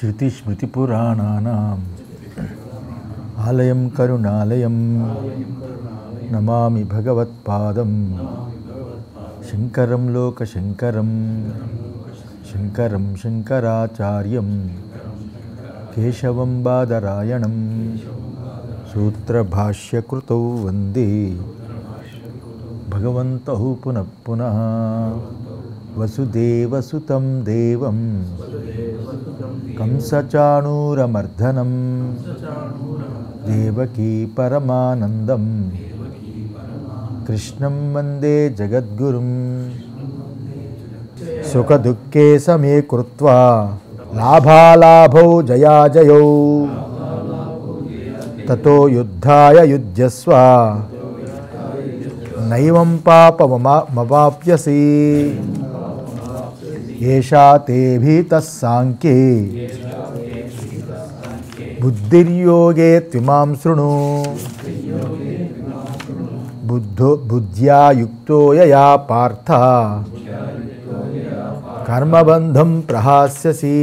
శృతిస్మృతిపురాణానాం ఆలయం కరుణాలయం నమామి భగవత్పాదం శంకరం లోకశంకరం శంకరం శంకరాచార్యం కేశవం బాదరాయణం సూత్రభాష్యకృతౌ వందే భగవంతౌ పునః పునః వసుదేవసుతం దేవం కంసచాణూరమర్దనం దేవకీ పరమానందం కృష్ణం వందే జగద్గురుం సుఖదుఃఖే సమే కృత్వా లాభాలాభౌ జయాజయౌ తతో యుద్ధాయ యుజ్యస్వ నైవం పాపమవాప్యసి ఏషా తే భీతః సాంఖ్యే బుద్ధిర్యోగే త్విమాం శృణు బుద్ధ్యా యుక్తో యయా పార్థ కర్మబంధం ప్రహాస్యసి.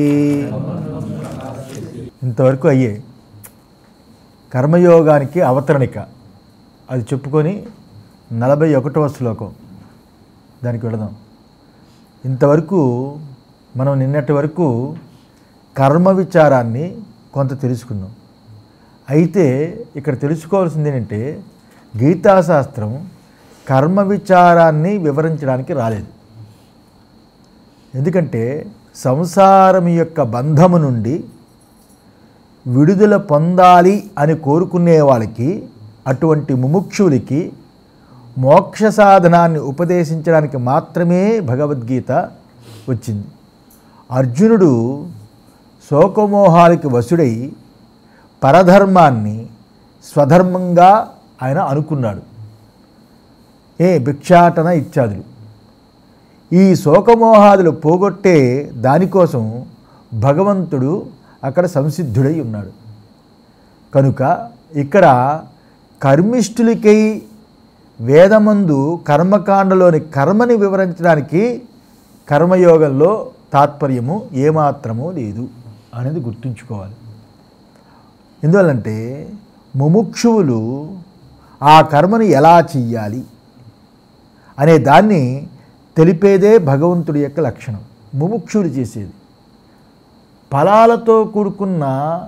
ఇంతవరకు అయ్యే కర్మయోగానికి అవతరణిక అది చెప్పుకొని 41వ శ్లోకం దానికి వెళదాం. ఇంతవరకు మనం నిన్నటి వరకు కర్మ విచారాన్ని కొంత తెలుసుకున్నాం. అయితే ఇక్కడ తెలుసుకోవాల్సింది ఏంటంటే గీతాశాస్త్రం కర్మ విచారాన్ని వివరించడానికి రాలేదు. ఎందుకంటే సంసారం యొక్క బంధము నుండి విడుదల పొందాలి అని కోరుకునే వాళ్ళకి, అటువంటి ముముక్షులకి మోక్ష సాధనాన్ని ఉపదేశించడానికి మాత్రమే భగవద్గీత వచ్చింది. అర్జునుడు శోకమోహాలకి వశుడై పరధర్మాన్ని స్వధర్మంగా ఆయన అనుకున్నాడు. భిక్షాటన ఇత్యాదులు. ఈ శోకమోహాదులు పోగొట్టే దానికోసం భగవంతుడు అక్కడ సంసిద్ధుడై ఉన్నాడు. కనుక ఇక్కడ కర్మిష్ఠులకై వేదమందు కర్మకాండలోని కర్మని వివరించడానికి కర్మయోగంలో తాత్పర్యము ఏమాత్రమూ లేదు అనేది గుర్తుంచుకోవాలి. ఎందువల్లంటే ముముక్షువులు ఆ కర్మని ఎలా చెయ్యాలి అనే దాన్ని తెలిపేదే భగవంతుడి యొక్క లక్షణం. ముముక్షువులు చేసేది ఫలాలతో కూడుకున్న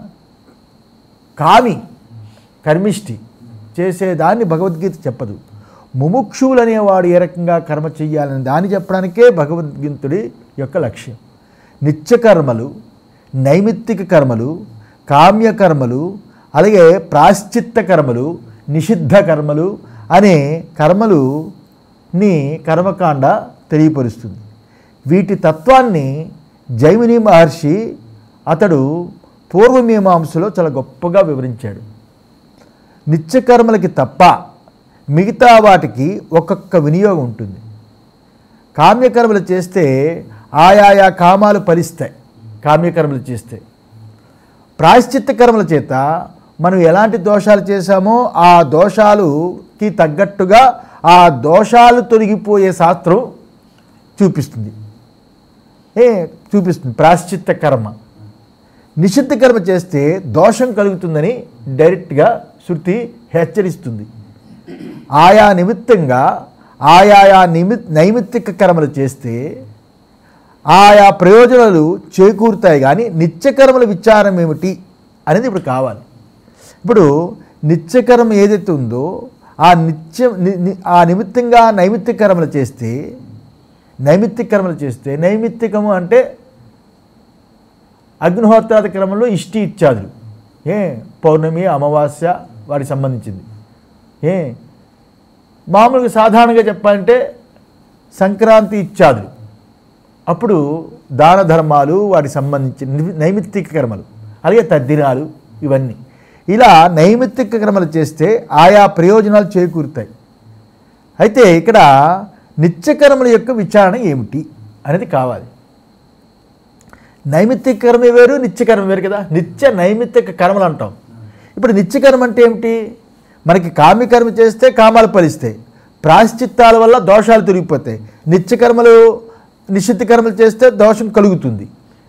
కామి కర్మిష్టి చేసేదాన్ని భగవద్గీత చెప్పదు. ముముక్షువులు అనేవాడు ఏ రకంగా కర్మ చెయ్యాలని దాన్ని చెప్పడానికే భగవద్గీతుడి యొక్క లక్ష్యం. నిత్యకర్మలు, నైమిత్తిక కర్మలు, కామ్యకర్మలు, అలాగే ప్రాశ్చిత్త కర్మలు, నిషిద్ధ కర్మలు అనే కర్మలుని కర్మకాండ తెలియపరుస్తుంది. వీటి తత్వాన్ని జైమిని మహర్షి అతడు పూర్వమీమాంసలో చాలా గొప్పగా వివరించాడు. నిత్యకర్మలకి తప్ప మిగతా వాటికి ఒక్కొక్క వినియోగం ఉంటుంది. కామ్యకర్మలు చేస్తే ఆయా కామాలు ఫలిస్తాయి. కామ్యకర్మలు చేస్తే ప్రాయశ్చిత్త కర్మల చేత మనం ఎలాంటి దోషాలు చేశామో ఆ దోషాలుకి తగ్గట్టుగా ఆ దోషాలు తొలగిపోయే శాస్త్రం చూపిస్తుంది. ప్రాయశ్చిత్త కర్మ. నిషిద్ధ కర్మ చేస్తే దోషం కలుగుతుందని డైరెక్ట్గా శృతి హెచ్చరిస్తుంది. ఆయా నిమిత్తంగా నైమిత్తిక కర్మలు చేస్తే ఆయా ప్రయోజనాలు చేకూరుతాయి. కానీ నిత్యకర్మల విచారం ఏమిటి అనేది ఇప్పుడు కావాలి. ఇప్పుడు నిత్యకర్మ ఏదైతే ఉందో ఆ నిమిత్తంగా నైమిత్తిక కర్మలు చేస్తే నైమిత్తికము అంటే అగ్నిహోత్రాది క్రమంలో ఇష్టి ఇత్యాదులు, పౌర్ణమి, అమావాస్య వాటికి సంబంధించింది. మామూలుగా సాధారణంగా చెప్పాలంటే సంక్రాంతి ఇత్యాదులు. అప్పుడు దాన ధర్మాలు వాటికి సంబంధించిన నైమిత్తిక కర్మలు, అలాగే తద్దినాలు, ఇవన్నీ ఇలా నైమిత్తిక కర్మలు చేస్తే ఆయా ప్రయోజనాలు చేకూరుతాయి. అయితే ఇక్కడ నిత్యకర్మల యొక్క విచారణ ఏమిటి అనేది కావాలి. నైమిత్తిక కర్మ వేరు, నిత్యకర్మ వేరు కదా. నైమిత్తిక కర్మలు అంటాం. ఇప్పుడు నిత్యకర్మ అంటే ఏమిటి? మనకి కామ్యకర్మ చేస్తే కామాలు ఫలిస్తాయి, ప్రాయశ్చిత్తాల వల్ల దోషాలు తొలగిపోతాయి. నిత్యకర్మలు నిషిద్ధ కర్మలు చేస్తే దోషం కలుగుతుంది.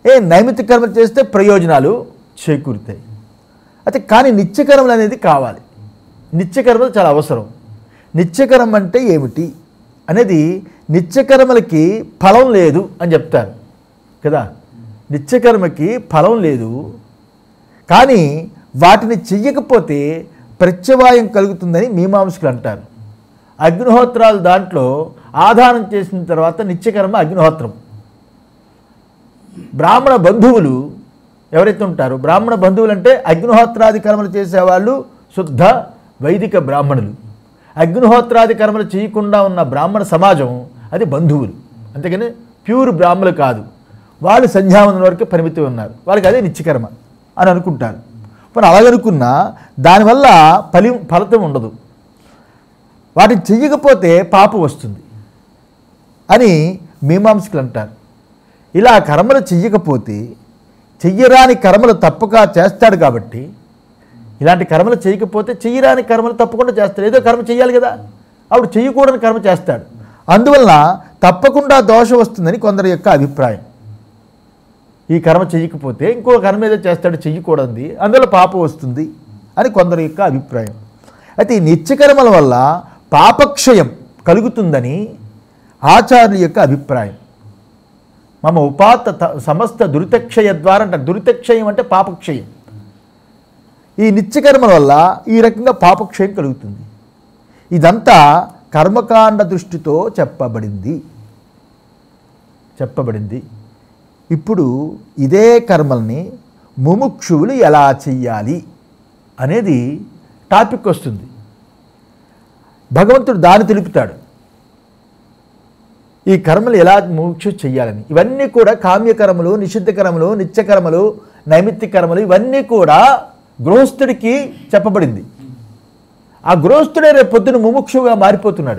నైమిత్తిక కర్మలు చేస్తే ప్రయోజనాలు చేకూరుతాయి. అయితే కానీ నిత్యకర్మలు అనేది కావాలి. నిత్యకర్మలు చాలా అవసరం. నిత్యకర్మ అంటే ఏమిటి అనేది, నిత్యకర్మలకి ఫలం లేదు అని చెప్తారు కదా. నిత్యకర్మకి ఫలం లేదు, కానీ వాటిని చెయ్యకపోతే ప్రత్యవాయం కలుగుతుందని మీమాంసకులు అంటారు. అగ్నిహోత్రాలు దాంట్లో ఆధారం చేసిన తర్వాత నిత్యకర్మ అగ్నిహోత్రం. బ్రాహ్మణ బంధువులు ఎవరైతే ఉంటారో, బ్రాహ్మణ బంధువులు అంటే అగ్నిహోత్రాది కర్మలు చేసేవాళ్ళు శుద్ధ వైదిక బ్రాహ్మణులు. అగ్నిహోత్రాది కర్మలు చేయకుండా ఉన్న బ్రాహ్మణ సమాజం అది బంధువులు, అంతేగాని ప్యూర్ బ్రాహ్మణులు కాదు. వాళ్ళు సంధ్యావందనం వరకు పరిమితి ఉన్నారు, వాళ్ళకి అదే నిత్యకర్మ అని అనుకుంటారు. మరి అలాగనుకున్నా దానివల్ల ఫలితం ఉండదు, వాటిని చెయ్యకపోతే పాపం వస్తుంది అని మీమాంసకులు అంటారు. ఇలా కర్మలు చెయ్యకపోతే, చెయ్యరాని కర్మలు తప్పక చేస్తాడు కాబట్టి, ఇలాంటి కర్మలు చేయకపోతే చెయ్యరాని కర్మలు తప్పకుండా చేస్తాడు. ఏదో కర్మ చెయ్యాలి కదా, అప్పుడు చెయ్యకూడని కర్మ చేస్తాడు. అందువలన తప్పకుండా దోషం వస్తుందని కొందరి యొక్క అభిప్రాయం. ఈ కర్మ చెయ్యకపోతే ఇంకో కర్మ ఏదో చేస్తాడు చెయ్యకూడదు, అందువల్ల పాపం వస్తుంది అని కొందరి యొక్క అభిప్రాయం. అయితే ఈ నిత్యకర్మల వల్ల పాపక్షయం కలుగుతుందని ఆచార్యుల యొక్క అభిప్రాయం. మమ ఉపాత్త సమస్త దురితక్షయ ద్వారా అంటారు. దురితక్షయం అంటే పాపక్షయం. ఈ నిత్యకర్మల వల్ల ఈ రకంగా పాపక్షయం కలుగుతుంది. ఇదంతా కర్మకాండ దృష్టితో చెప్పబడింది. ఇప్పుడు ఇదే కర్మల్ని ముముక్షువులు ఎలా చెయ్యాలి అనేది టాపిక్ వస్తుంది. భగవంతుడు దాన్ని తెలుపుతాడు, ఈ కర్మలు ఎలా ముముక్షు చెయ్యాలని. ఇవన్నీ కూడా కామ్యకర్మలు, నిషిద్ధ కర్మలు, నిత్యకర్మలు, నైమిత్తిక కర్మలు, ఇవన్నీ కూడా గృహస్థుడికి చెప్పబడింది. ఆ గృహస్థుడే రేపు పొద్దున ముముక్షువుగా మారిపోతున్నాడు.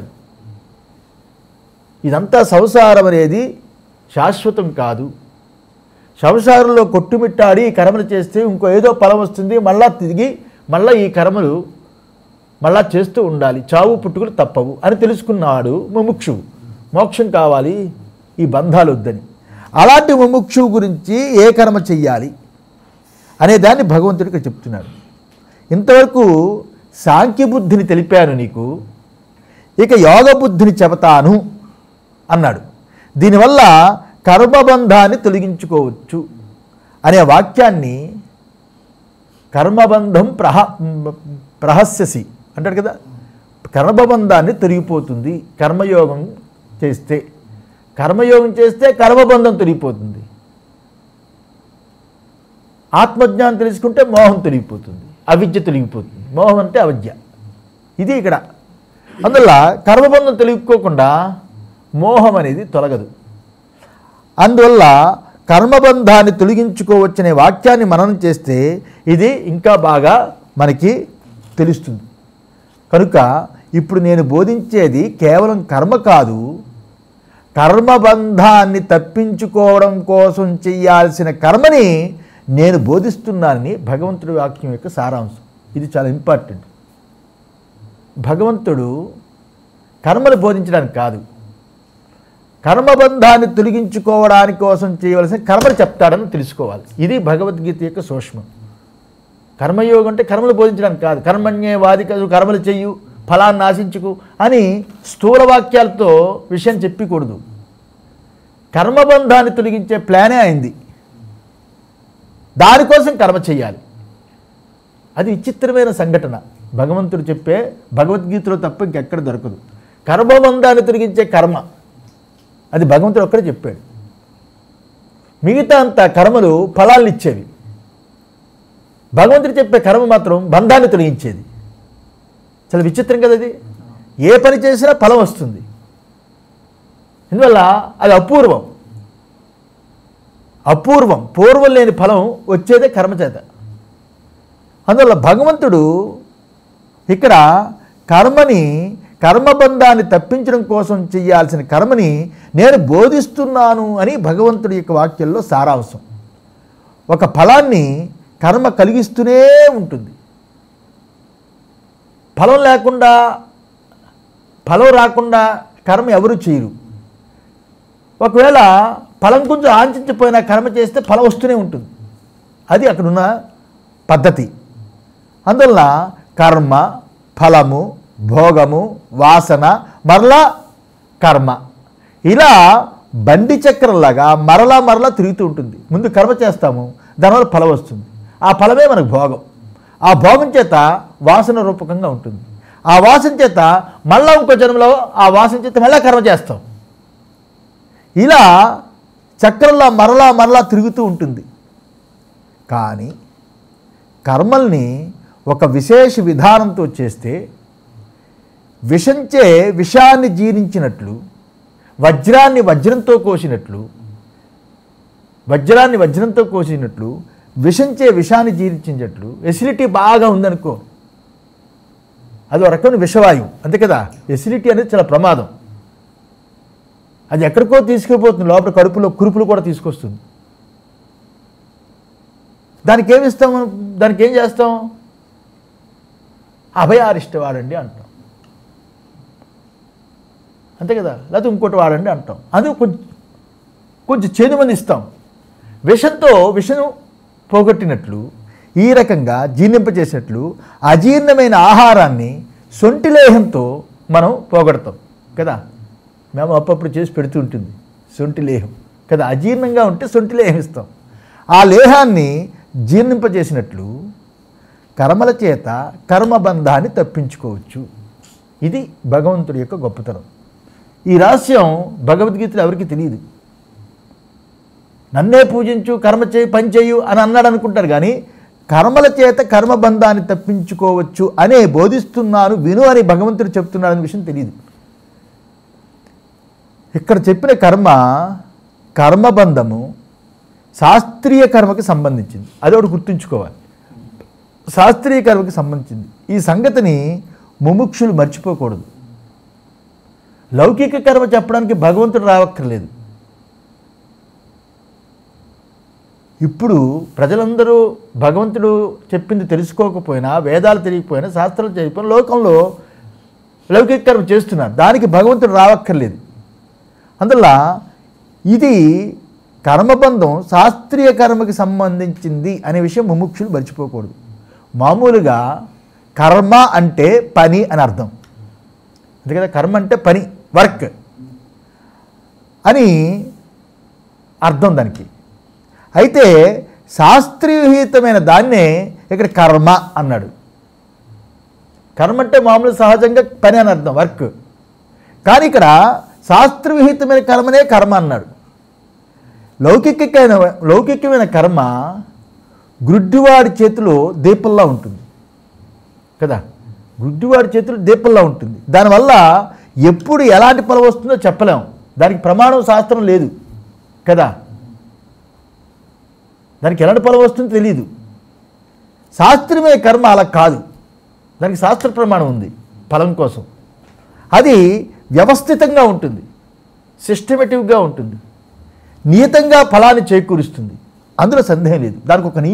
ఇదంతా సంసారం అనేది శాశ్వతం కాదు. సంసారంలో కొట్టుమిట్టాడి ఈ కర్మలు చేస్తే ఇంకో ఏదో ఫలం వస్తుంది, మళ్ళా తిరిగి మళ్ళీ ఈ కర్మలు మళ్ళా చేస్తూ ఉండాలి, చావు పుట్టుకులు తప్పవు అని తెలుసుకున్నాడు ముముక్షువు. మోక్షం కావాలి, ఈ బంధాలు వద్దని. అలాంటి ముముక్షువు గురించి ఏ కర్మ చెయ్యాలి అనే దాన్ని భగవంతుడికి చెప్తున్నాడు. ఇంతవరకు సాంఖ్యబుద్ధిని తెలిపాను నీకు, ఇక యోగ బుద్ధిని చెబుతాను అన్నాడు. దీనివల్ల కర్మబంధాన్ని తొలగించుకోవచ్చు అనే వాక్యాన్ని కర్మబంధం ప్రహస్యసి అంటాడు కదా. కర్మబంధాన్ని తొలగిపోతుంది కర్మయోగం చేస్తే. కర్మయోగం చేస్తే కర్మబంధం తొలగిపోతుంది. ఆత్మజ్ఞానం తెలుసుకుంటే మోహం తొలగిపోతుంది, అవిద్య తొలగిపోతుంది. మోహం అంటే అవిద్య, ఇది ఇక్కడ. అందువల్ల కర్మబంధం తొలగిపోకుండా మోహం అనేది తొలగదు. అందువల్ల కర్మబంధాన్ని తొలగించుకోవచ్చనే వాక్యాన్ని మననం చేస్తే ఇది ఇంకా బాగా మనకి తెలుస్తుంది. కనుక ఇప్పుడు నేను బోధించేది కేవలం కర్మ కాదు, కర్మబంధాన్ని తప్పించుకోవడం కోసం చేయాల్సిన కర్మని నేను బోధిస్తున్నానని భగవంతుడి వాక్యం యొక్క సారాంశం. ఇది చాలా ఇంపార్టెంట్. భగవంతుడు కర్మలు బోధించడానికి కాదు, కర్మబంధాన్ని తొలగించుకోవడానికి కోసం చేయవలసిన కర్మలు చెప్తాడని తెలుసుకోవాలి. ఇది భగవద్గీత యొక్క సూక్ష్మం. కర్మయోగం అంటే కర్మలు బోధించడానికి కాదు. కర్మణ్యే వాదికలు, కర్మలు చెయ్యు, ఫలాన్ని ఆశించుకు అని స్థూల వాక్యాలతో విషయం చెప్పకూడదు. కర్మబంధాన్ని తొలగించే ప్లానే అయింది, దానికోసం కర్మ చెయ్యాలి. అది విచిత్రమైన సంఘటన. భగవంతుడు చెప్పే భగవద్గీతలో తప్ప ఇంకెక్కడ దొరకదు. కర్మబంధాన్ని తొలగించే కర్మ అది భగవంతుడు ఒక్కడే చెప్పాడు. మిగతా అంతా కర్మలు ఫలాలను ఇచ్చేవి, భగవంతుడు చెప్పే కర్మ మాత్రం బంధాన్ని తొలగించేది. చాలా విచిత్రం కదా అది. ఏ పని చేసినా ఫలం వస్తుంది, ఇందువల్ల అది అపూర్వం. పూర్వం లేని ఫలం వచ్చేదే కర్మ చేత. అందువల్ల భగవంతుడు ఇక్కడ కర్మబంధాన్ని తప్పించడం కోసం చేయాల్సిన కర్మని నేను బోధిస్తున్నాను అని భగవంతుడి యొక్క వాక్యంలో సారాంశం. ఒక ఫలాన్ని కర్మ కలిగిస్తూనే ఉంటుంది. ఫలం రాకుండా కర్మ ఎవరు చేయరు. ఒకవేళ ఫలం కొంచెం ఆంఛించిపోయినా కర్మ చేస్తే ఫలం వస్తూనే ఉంటుంది. అది అక్కడున్న పద్ధతి. అందువల్ల కర్మ, ఫలము, భోగము, వాసన, మరలా కర్మ, ఇలా బండి చక్రంలాగా మరలా తిరుగుతూ ఉంటుంది. ముందు కర్మ చేస్తాము, దానివల్ల ఫలం వస్తుంది. ఆ ఫలమే మనకు భోగం. ఆ భోగం చేత వాసన రూపకంగా ఉంటుంది. ఆ వాసన చేత మళ్ళా ఇంకో జన్మలో ఆ వాసన చేత మళ్ళీ కర్మ చేస్తాం. ఇలా చక్రంలో మరలా తిరుగుతూ ఉంటుంది. కానీ కర్మల్ని ఒక విశేష విధానంతో చేస్తే విషంచే విషాన్ని జీర్ణించినట్లు, వజ్రాన్ని వజ్రంతో కోసినట్లు విషంచే విషాన్ని జీర్ణించినట్లు, ఎసిడిటీ బాగా ఉందనుకో, అది ఒక రకమైన విషవాయువు, అంతే కదా. ఎసిడిటీ అనేది చాలా ప్రమాదం. అది ఎక్కడికో తీసుకుపోతుంది, లోపల కడుపులో కురుపులు కూడా తీసుకొస్తుంది. దానికి ఏం చేస్తాం? అభయారిష్ట వాడండి అంటాం, అంతే కదా. లేకపోతే ఇంకోటి వాడండి అంటాం. అది కొంచెం చేదు మంది ఇస్తాం. విషం పోగొట్టినట్లు, ఈ రకంగా జీర్ణింపచేసినట్లు అజీర్ణమైన ఆహారాన్ని సొంటి లేహంతో మనం పోగొడతాం కదా. మేము అప్పుడప్పుడు చేసి పెడుతూ ఉంటుంది సొంటి లేహం కదా. అజీర్ణంగా ఉంటే సొంటి లేహం ఇస్తాం. ఆ లేహాన్ని జీర్ణింపజేసినట్లు కర్మల చేత కర్మబంధాన్ని తప్పించుకోవచ్చు. ఇది భగవంతుడి యొక్క గొప్పతనం. ఈ రహస్యం భగవద్గీతలో ఎవరికి తెలియదు. నన్నే పూజించు, కర్మ చేయి, పని చేయు అని అన్నాడు అనుకుంటారు. కానీ కర్మల చేత కర్మబంధాన్ని తప్పించుకోవచ్చు అనే బోధిస్తున్నాను విను అని భగవంతుడు చెప్తున్నాడనే విషయం తెలియదు. ఇక్కడ చెప్పిన కర్మబంధము శాస్త్రీయ కర్మకి సంబంధించింది. అది ఒకటి గుర్తుంచుకోవాలి. శాస్త్రీయ కర్మకి సంబంధించింది. ఈ సంగతిని ముముక్షులు మర్చిపోకూడదు. లౌకిక కర్మ చెప్పడానికి భగవంతుడు రావక్కర్లేదు. ఇప్పుడు ప్రజలందరూ భగవంతుడు చెప్పింది తెలుసుకోకపోయినా, వేదాలు తెలియకపోయినా, శాస్త్రాలు తెలియకపోయినా లోకంలో లౌకిక కర్మ చేస్తున్నారు. దానికి భగవంతుడు రావక్కర్లేదు. అందువల్ల ఇది కర్మబంధం శాస్త్రీయ కర్మకి సంబంధించింది అనే విషయం ముముక్షులు మర్చిపోకూడదు. మామూలుగా కర్మ అంటే పని అని అర్థం. అందుకని కర్మ అంటే పని, వర్క్ అని అర్థం దానికి. అయితే శాస్త్రీయహితమైన దాన్నే ఇక్కడ కర్మ అన్నాడు. కర్మ అంటే మామూలు సహజంగా పని అని అర్థం, వర్క్. కానీ ఇక్కడ శాస్త్రవిహితమైన కర్మనే కర్మ అన్నాడు. లౌకికమైన కర్మ గుడ్డివాడి చేతిలో దీపంలా ఉంటుంది కదా. గుడ్డివాడి చేతిలో దీపంలా ఉంటుంది. దానివల్ల ఎప్పుడు ఎలాంటి ఫలం వస్తుందో చెప్పలేం. దానికి ప్రమాణం శాస్త్రం లేదు కదా. దానికి ఎలాంటి ఫలం వస్తుందో తెలియదు. శాస్త్రమైన కర్మ అలా కాదు. దానికి శాస్త్ర ప్రమాణం ఉంది ఫలం కోసం. అది వ్యవస్థితంగా ఉంటుంది, సిస్టమేటిక్గా ఉంటుంది, నియతంగా ఫలాన్ని చేకూరుస్తుంది. అందులో సందేహం లేదు. దానికి ఒక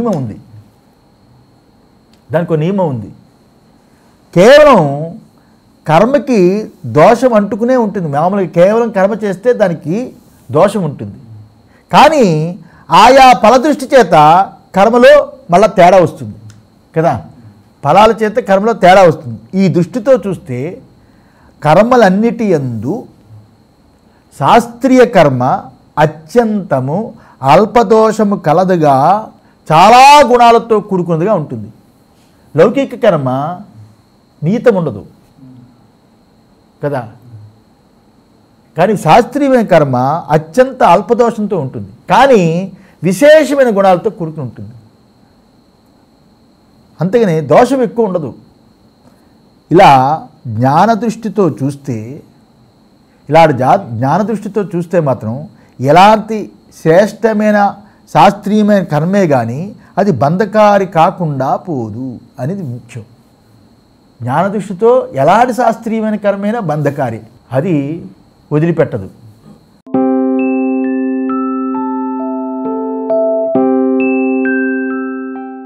నియమం ఉంది. కేవలం కర్మకి దోషం అంటుకునే ఉంటుంది. మామూలుగా కేవలం కర్మ చేస్తే దానికి దోషం ఉంటుంది. కానీ ఆయా ఫలదృష్టి చేత కర్మలో మళ్ళా తేడా వస్తుంది కదా. ఫలాల చేత కర్మలో తేడా వస్తుంది. ఈ దృష్టితో చూస్తే కర్మలన్నిటి యందు శాస్త్రీయ కర్మ అత్యంతము అల్పదోషము కలదుగా చాలా గుణాలతో కూడుకున్నదిగా ఉంటుంది. లౌకిక కర్మ నియతం ఉండదు కదా. కానీ శాస్త్రీయమైన కర్మ అత్యంత అల్పదోషంతో ఉంటుంది, కానీ విశేషమైన గుణాలతో కూడుకుని ఉంటుంది. అంతేగాని దోషం ఎక్కువ ఉండదు. ఇలా జ్ఞానదృష్టితో చూస్తే మాత్రం ఎలాంటి శ్రేష్టమైన శాస్త్రీయమైన కర్మే కానీ అది బంధకారి కాకుండా పోదు అనేది ముఖ్యం. జ్ఞానదృష్టితో ఎలాంటి శాస్త్రీయమైన కర్మైనా బంధకారి, అది వదిలిపెట్టదు.